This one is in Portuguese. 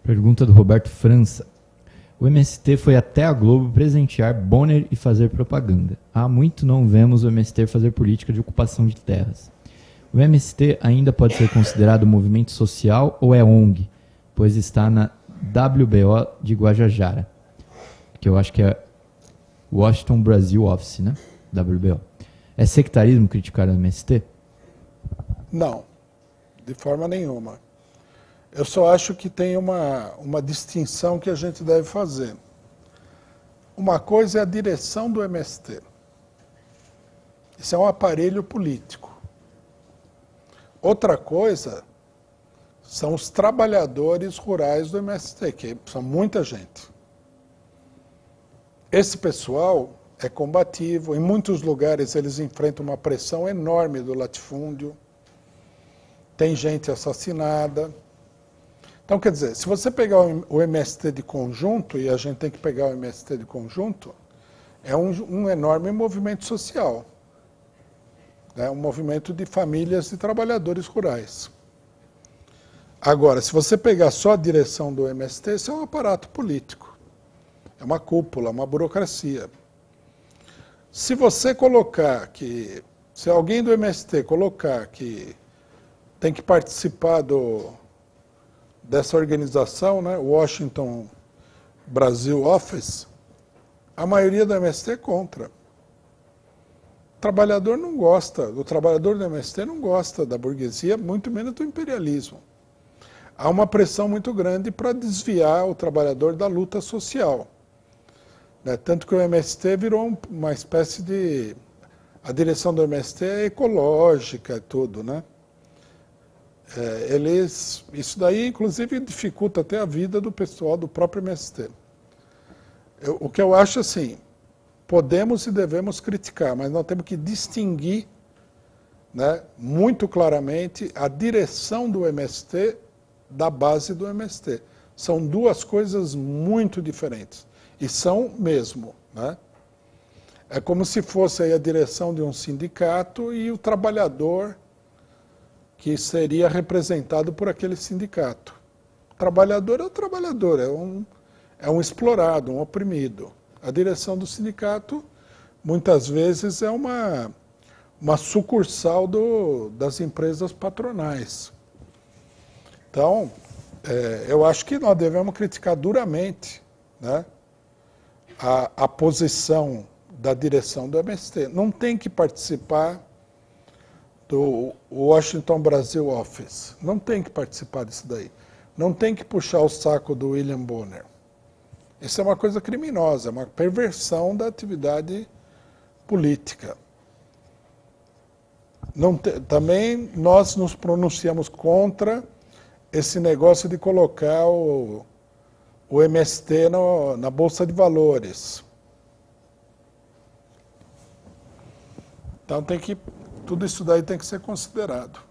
Pergunta do Roberto França. O MST foi até a Globo presentear Bonner e fazer propaganda. Há muito não vemos o MST fazer política de ocupação de terras. O MST ainda pode ser considerado movimento social ou é ONG, pois está na WBO de Guajajara, que eu acho que é Washington Brasil Office, né? WBO. É sectarismo criticar o MST? Não, de forma nenhuma. Eu só acho que tem uma distinção que a gente deve fazer. Uma coisa é a direção do MST. Isso é um aparelho político. Outra coisa são os trabalhadores rurais do MST, que são muita gente. Esse pessoal é combativo, em muitos lugares eles enfrentam uma pressão enorme do latifúndio, tem gente assassinada. Então, quer dizer, se você pegar o MST de conjunto, e a gente tem que pegar o MST de conjunto, é um enorme movimento social. É um movimento de famílias de trabalhadores rurais. Agora, se você pegar só a direção do MST, isso é um aparato político. É uma cúpula, uma burocracia. Se você colocar que, se alguém do MST colocar que tem que participar dessa organização, né, Washington Brasil Office, a maioria do MST é contra. O trabalhador não gosta, o trabalhador do MST não gosta da burguesia, muito menos do imperialismo. Há uma pressão muito grande para desviar o trabalhador da luta social. Né? Tanto que o MST virou uma espécie de... A direção do MST é ecológica e tudo, né? Isso daí, inclusive, dificulta até a vida do pessoal do próprio MST. O que eu acho assim, podemos e devemos criticar, mas nós temos que distinguir, né, muito claramente a direção do MST da base do MST. São duas coisas muito diferentes, e são mesmo. Né? É como se fosse aí a direção de um sindicato e o trabalhador que seria representado por aquele sindicato. O trabalhador é o trabalhador, é um explorado, um oprimido. A direção do sindicato, muitas vezes, é uma sucursal das empresas patronais. Então, eu acho que nós devemos criticar duramente, né, a posição da direção do MST. Não tem que participar do Washington Brasil Office. Não tem que participar disso daí. Não tem que puxar o saco do William Bonner. Isso é uma coisa criminosa, é uma perversão da atividade política. Também nós nos pronunciamos contra esse negócio de colocar o MST na Bolsa de Valores. Então tudo isso daí tem que ser considerado.